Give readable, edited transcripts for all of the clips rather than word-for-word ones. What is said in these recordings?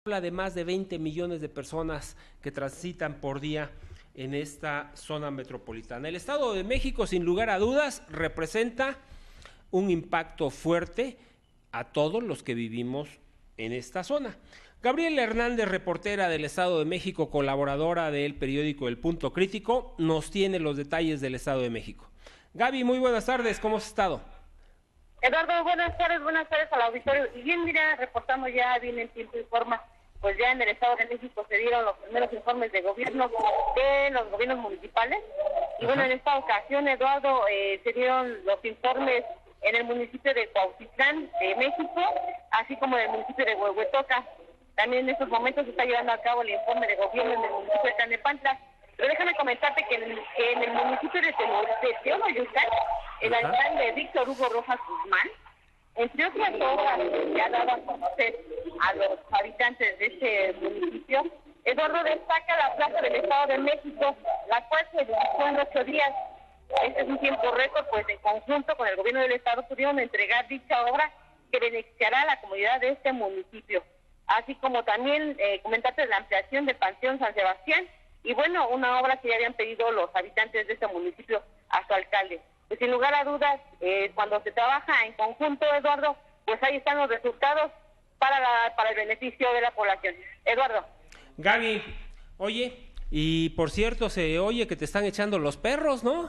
Habla de más de 20 millones de personas que transitan por día en esta zona metropolitana. El Estado de México, sin lugar a dudas, representa un impacto fuerte a todos los que vivimos en esta zona. Gabriela Hernández, reportera del Estado de México, colaboradora del periódico El Punto Crítico, nos tiene los detalles del Estado de México. Gaby, muy buenas tardes, ¿cómo has estado? Eduardo, buenas tardes al auditorio. Y bien, mira, reportamos ya bien en tiempo y forma, pues ya en el Estado de México se dieron los primeros informes de gobierno de los gobiernos municipales. Y bueno, en esta ocasión, Eduardo, se dieron los informes en el municipio de Cuautitlán, de México, así como en el municipio de Huehuetoca. También en estos momentos se está llevando a cabo el informe de gobierno en el municipio de Tlalnepantla. Pero déjame comentarte que en el municipio de Teoloyucan, el alcalde Víctor Hugo Rojas Guzmán, entre otras obras que se ha dado a conocer a los habitantes de este municipio, Eduardo, destaca la Plaza del Estado de México, la cual se realizó en 8 días. Este es un tiempo récord, pues en conjunto con el gobierno del Estado pudieron entregar dicha obra que beneficiará a la comunidad de este municipio. Así como también comentarte la ampliación del Panteón San Sebastián, y bueno, una obra que ya habían pedido los habitantes de este municipio a su alcalde. Pues sin lugar a dudas, cuando se trabaja en conjunto, Eduardo, pues ahí están los resultados para el beneficio de la población. Eduardo. Gaby, oye, y por cierto, se oye que te están echando los perros, ¿no?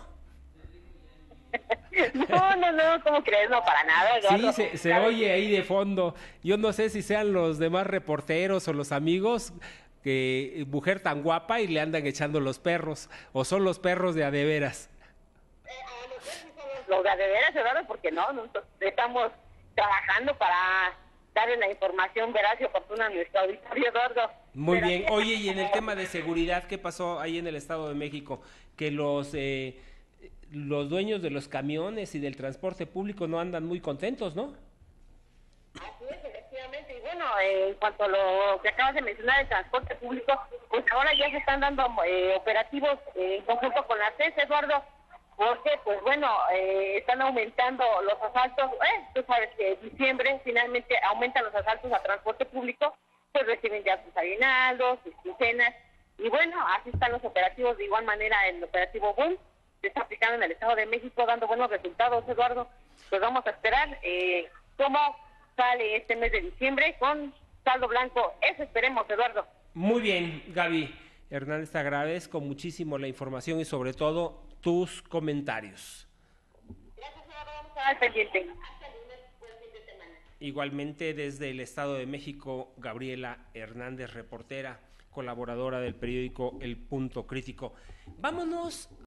No, ¿cómo crees? No, para nada, Eduardo. Sí, se oye ahí de fondo. Yo no sé si sean los demás reporteros o los amigos, que mujer tan guapa y le andan echando los perros, o son los perros de a de veras. Los de veras, Eduardo, porque nosotros estamos trabajando para darle la información veraz y oportuna a nuestro auditorio, Eduardo. Muy bien. Oye, y en el tema de seguridad, ¿qué pasó ahí en el Estado de México? Que los dueños de los camiones y del transporte público no andan muy contentos, ¿no? Así es, efectivamente. Y bueno, en cuanto a lo que acabas de mencionar, el transporte público, pues ahora ya se están dando operativos en conjunto con la CES, Eduardo, porque, pues bueno, están aumentando los asaltos. Tú sabes que en diciembre finalmente aumentan los asaltos a transporte público, pues reciben ya sus aguinaldos, sus quincenas, y bueno, así están los operativos. De igual manera, el operativo Boom se está aplicando en el Estado de México, dando buenos resultados, Eduardo. Pues vamos a esperar cómo sale este mes de diciembre con saldo blanco. Eso esperemos, Eduardo. Muy bien, Gaby Hernández, te agradezco muchísimo la información y sobre todo tus comentarios. Gracias, Eduardo. Vamos a estar pendiente. Hasta el lunes, buen fin de semana. Igualmente desde el Estado de México, Gabriela Hernández, reportera, colaboradora del periódico El Punto Crítico. Vámonos